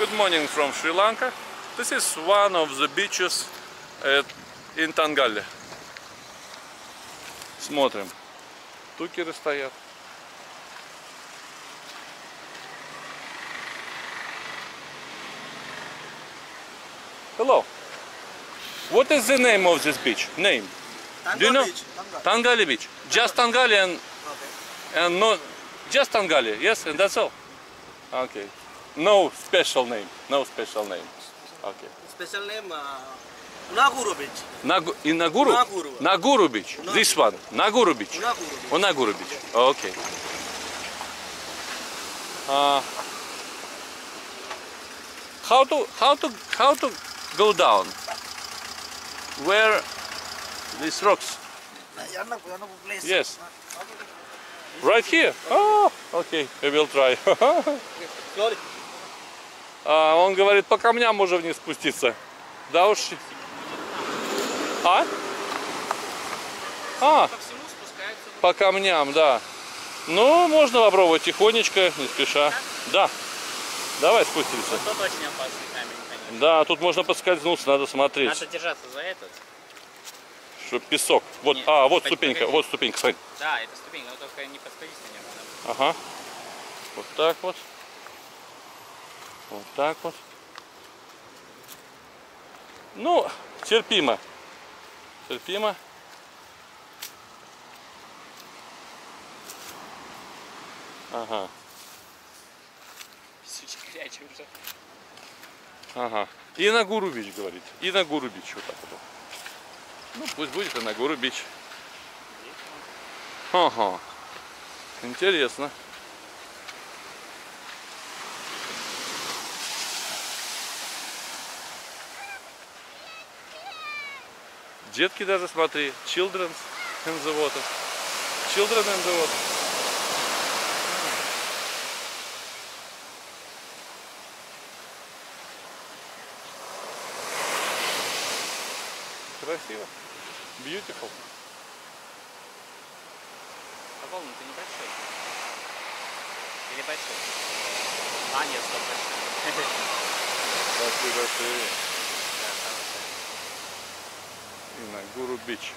Good morning from Sri Lanka. This is one of the beaches in Tangali. Смотрим. Тукеры стоят. Hello. What is the name of this beach? Name? Do you know? Beach. Tangali Beach. Just Tangali and no, just Tangali. Yes, and that's all. Okay. No special name. No special name. Okay. Special name Unaguru Beach. In Naguru? Naguru. Naguru Beach. Unaguru. This one. Naguru Beach. Unaguru Beach. Naguru Beach. Okay. How to go down? Where these rocks? Place. Yes. Right here. Oh, okay. I will try. Slowly. Он говорит, по камням можно вниз спуститься. Да уж. По всему спускаются. По камням, да. Ну, можно попробовать тихонечко, не спеша. Да. Давай спустимся. Вот тут очень опасный камень, конечно. Да, тут можно поскользнуться, надо смотреть. Надо держаться за этот. Чтоб песок. Вот, Нет, вот погоди. ступенька, вот ступенька, смотри. Да, это ступенька, но только не подскользись на нем. Ага. Вот так вот. Вот так вот. Ну, терпимо. Терпимо. Ага. Все горячий уже. Ага. И на Гуру Бич, говорит. И на Гуру Бич. Вот так вот. Ну, пусть будет и на Гуру Бич. Ага. Интересно. Детки даже, смотри. Children in the water. Children in the water. Красиво. Beautiful. А волны-то небольшой. Или большой? А, нет, стоп, большой. Большие. Да, хорошая. И на Гуру Бич.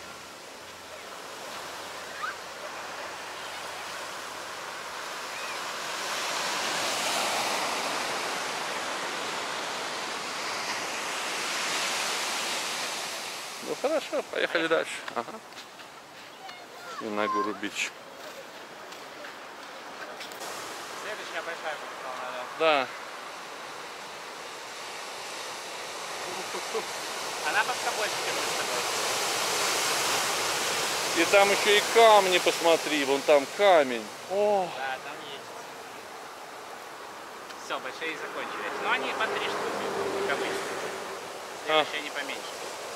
Ну хорошо, поехали дальше. Ага. И на Гуру Бич. Следующая большая волна, Да. да. Она пока больше, чем мы с тобой. И там еще и камни, посмотри, вон там камень. О, Да, там есть. Все, большие закончились. Но они по 3 штуки, как обычно. Следующие они поменьше.